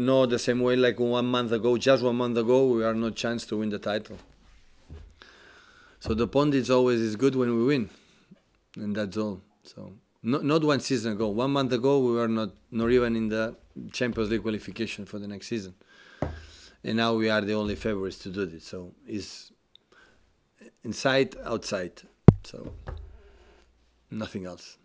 not the same way like 1 month ago. Just 1 month ago, we are no chance to win the title. So the pundits always is good when we win, and that's all. So not 1 season ago. 1 month ago, we were not even in the Champions League qualification for the next season, and now we are the only favorites to do this. So it's inside, outside. So nothing else.